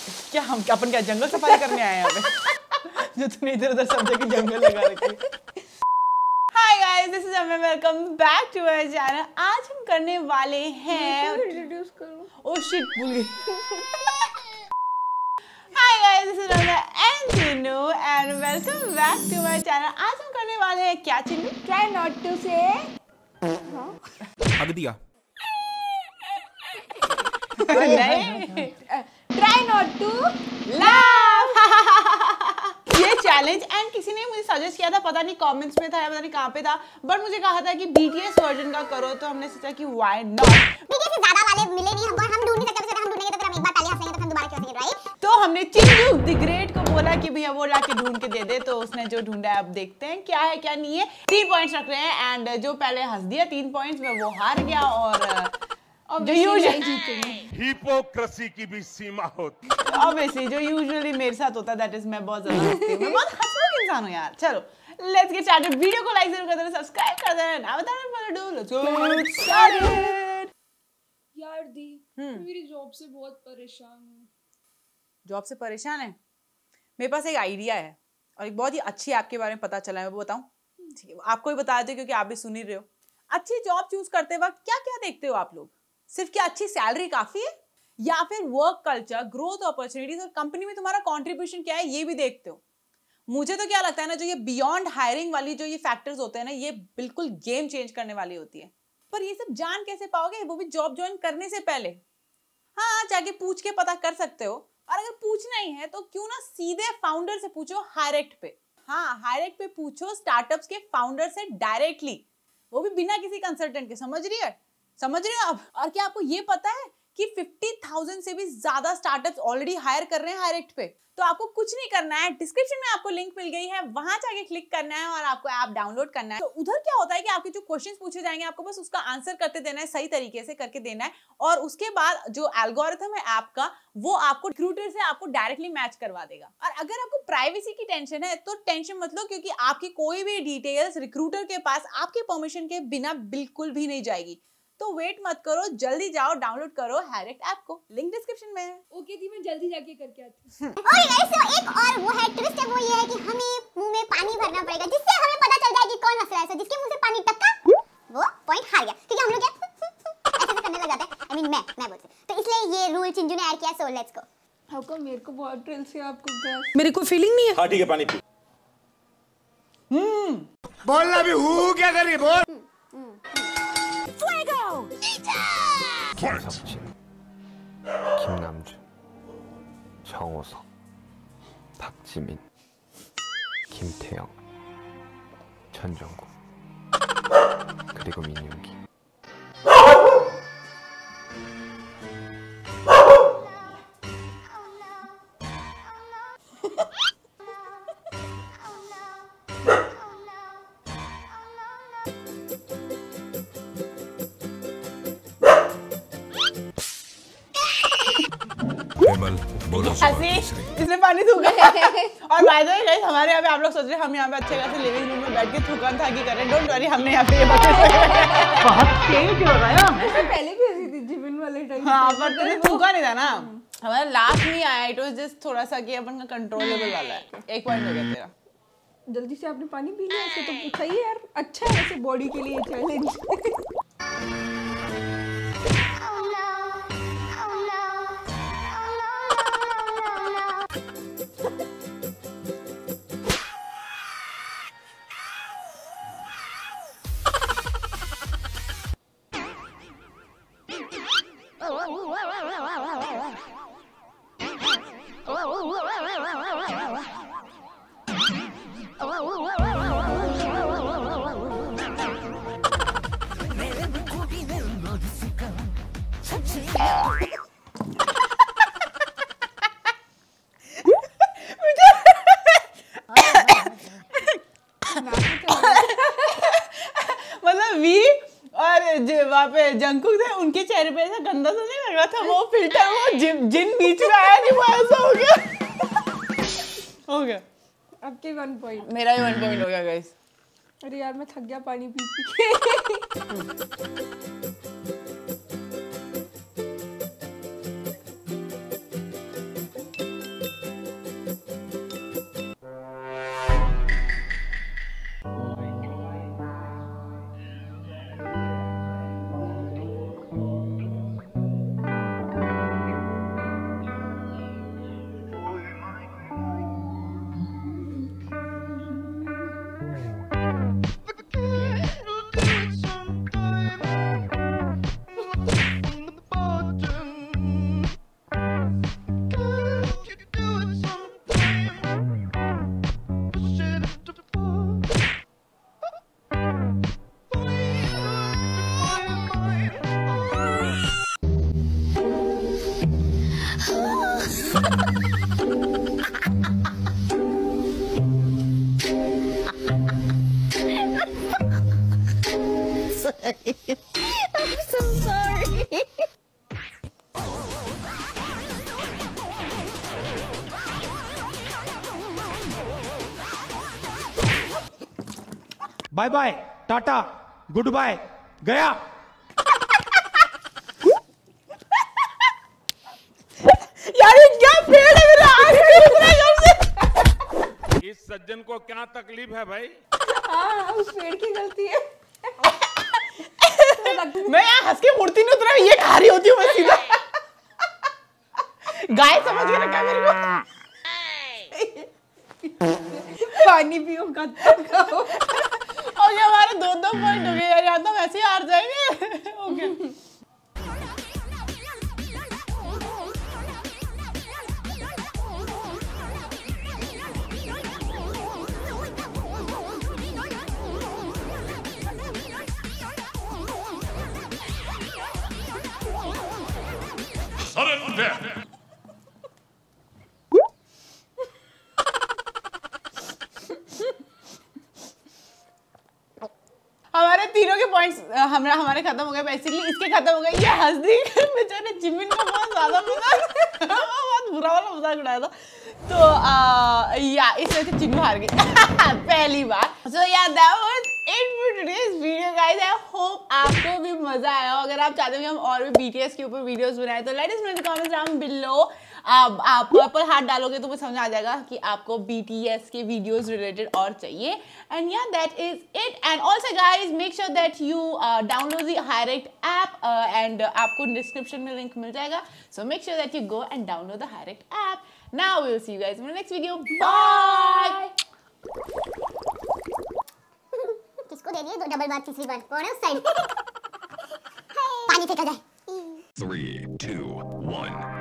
क्या हम अपन क्या जंगल सफारी करने आए हैं यहाँ पे जो तुमने इधर उधर सब जगह जंगल लगा रखी। Hi guys, this is Amma, welcome back to our channel. आज हम करने वाले हैं इंट्रोड्यूस करो। ओह शिट, भूल गई। Hi guys, this is Amma and Chinnu and welcome back to our channel. आज हम करने वाले हैं क्या चिन्नू? ट्राई नॉट टू से हग दिया। नहीं, ट्राई नॉट टू लाफ। ये चैलेंज एंड किसी ने मुझे सजेस्ट किया था, पता नहीं कमेंट्स में था या पता नहीं कहाँ पे था, बट मुझे कहा था कि BTS वर्जन का करो, तो हमने सोचा कि व्हाई नॉट। BTS से ज्यादा वाले मिले नहीं हमको, हम ढूंढ नहीं सकते, हम ढूंढेंगे तो फिर हम एक बार पहले हंसेंगे तो हम दोबारा क्यों हंसेंगे, राइट? तो हमने चिंटू द ग्रेट को बोला कि भैया वो लाके ढूंढ के दे दे, तो उसने जो ढूंढा है अब देखते हैं क्या है क्या नहीं है। 3 पॉइंट्स रख रहे हैं एंड जो पहले हंस दिया 3 पॉइंट्स में वो हार गया, और जो यूजुअली हिपोक्रेसी की भी सीमा होती है। ऑब्वियसली जो यूजुअली मेरे साथ होता है, दैट इज मैं बहुत ज्यादा हंसती हूं, मैं बहुत हंसमुख इंसान हूं यार। चलो लेट्स गेट स्टार्टेड। वीडियो को लाइक जरूर कर देना, सब्सक्राइब कर देना, ना बताना डू लेट्स गेट स्टार्टेड। यार दी, मेरी जॉब से बहुत परेशान हूँ। जॉब से परेशान है? मेरे पास एक आइडिया है और एक बहुत ही अच्छी ऐप के बारे में पता चला है, मैं वो बताऊं? ठीक है, आपको ही बता देती हूं क्योंकि आप भी सुन ही रहे हो। अच्छी जॉब चूज करते वक्त क्या क्या देखते हो आप लोग? सिर्फ क्या अच्छी सैलरी काफी है, या फिर वर्क कल्चर, ग्रोथ अपॉर्चुनिटीज और कंपनी में तुम्हारा कंट्रीब्यूशन क्या है, ये भी देखते हो? मुझे तो क्या लगता है ना, जो ये बियॉन्ड हायरिंग वाली जो ये फैक्टर्स होते हैं ना, ये बिल्कुल गेम चेंज करने वाली होती है। पर ये सब जान कैसे पाओगे, वो भी जॉब ज्वाइन करने से पहले? हाँ, जाके पूछ के पता कर सकते हो, और अगर पूछना ही है तो क्यों ना सीधे फाउंडर से पूछो हायरेक्ट पे। हाँ, हायरेक्ट पे पूछो स्टार्टअप्स के फाउंडर से डायरेक्टली, वो भी बिना किसी कंसल्टेंट के। समझ रही हो आप? और क्या आपको ये पता है कि 50,000 से भी ज्यादा स्टार्टअप्स ऑलरेडी हायर कर रहे हैं हायरेक्ट पे? तो आपको कुछ नहीं करना है, डिस्क्रिप्शन में आपको लिंक मिल गई है, वहां जाके क्लिक करना है और आपको ऐप डाउनलोड करना है। तो उधर क्या होता है कि आपके जो क्वेश्चंस पूछे जाएंगे, आपको बस उसका आंसर करते देना है, सही तरीके से करके देना है, और उसके बाद जो एल्गोरिथम है ऐप का, वो आपको रिक्रूटर से आपको डायरेक्टली मैच करवा देगा। और अगर आपको प्राइवेसी की टेंशन है तो टेंशन मत लो, क्योंकि आपकी कोई भी डिटेल्स रिक्रूटर के पास आपके परमिशन के बिना बिल्कुल भी नहीं जाएगी। तो वेट मत करो, जल्दी जाओ डाउनलोड करो हायरेक्ट ऐप को, लिंक डिस्क्रिप्शन में है। ओके दी, मैं जल्दी जाके करके आती हूँ। और गाइस, तो एक और वो है ट्विस्ट है, वो ये है कि हमें मुंह में पानी भरना पड़ेगा, जिससे हमें पता चल जाए कि कौन हंस रहा है। जिसके मुंह से पानी टपका वो पॉइंट हार गया, क्योंकि हम लोग क्या ऐसे करने लग जाते हैं। आई मीन मैं बोलती, तो इसलिए ये रूल चिंजू ने ऐड किया। So let's go. आपको मेरे को बहुत थ्रिल से आपको गैस। मेरी कोई फीलिंग नहीं है। हाँ ठीक है, पानी पी। बोलना भी हूँ क्या करिए बोल। 김석진, 김남주, 정호석, 박지민, 김태형, 전정국, 그리고 민윤기. इसने पानी थूका। और बाय द वे गाइस, हमारे यहाँ पे आप लोग सोच रहे हैं हम यहाँ पे अच्छे खासे लिविंग रूम में बैठ के थूकन थाकी कर रहे हैं। डोंट वरी, हमने यहाँ पे ये बहुत चेंज हो रहा है। पहले भी ऐसी थी जिमिन वाले टाइम। हाँ, पर तेरे थूका नहीं था ना, हमारा लास्ट नहीं आया। इट वाज जस्ट थोड़ा सा कि अपन का कंट्रोलेबल वाला है। 1 पॉइंट हो गया तेरा। जल्दी से आपने पानी पी लिया, ऐसे तो सही है यार, अच्छा है ऐसे बॉडी के लिए चैलेंज। मतलब वी और वहाँ पे जंकुक थे, उनके चेहरे पे ऐसा गंदा सा नहीं लग रहा था, वो फिल्टर, वो जिन बीच में आया नहीं, वो ऐसा हो गया। हो गया आपके 1 पॉइंट, मेरा ही 1 पॉइंट हो गया गाइस। अरे यार मैं थक गया पानी पी के। I'm so sorry. Bye bye, tata, good bye, गया। यार ये क्या पेड़ है मेरा आग नहीं उतरा जब से। इस सज्जन को क्या तकलीफ है भाई? हाँ उस पेड़ की गलती है। मैं यहाँ हंस के मूर्ति नहीं उतरा, ये खा रही होती हूँ मैं सीधा। गाय समझ के रखा मेरे को। पानी पियो खत्म खाओ। और ये हमारे 2-2 पॉइंट हो गए यार, या तो वैसे ही हार जाएंगे। ओके हमारे तीनों के पॉइंट्स हमारे खत्म हो गए, बेसिकली इसके खत्म हो गए। ये हंस दी बेचारे जिमिन को बहुत ज्यादा मजाक बहुत बुरा वाला मजाक उड़ाया था। तो या इसमें से चिन्नू हार गई पहली बार। So yeah that was it for today's video guys. I hope आपको भी मजा आया हो। अगर आप चाहते हो कि हम और भी BTS के ऊपर वीडियोस बनाएं तो let us know in the comments down below. आप पर्पल हार्ट डालोगे तो मुझे समझ आ जाएगा कि आपको BTS के वीडियोस रिलेटेड और चाहिए। And yeah that is it. And also guys make sure that you download the Hirect app and आपको डिस्क्रिप्शन में लिंक मिल जाएगा। So make sure that you go and download the Hirect app. Now we will see you guys in the next video. Bye. किसको दे दिए 2 double बार तीसरी बार? कौन है उस साइड? पानी फेंका जाए। 3, 2, 1.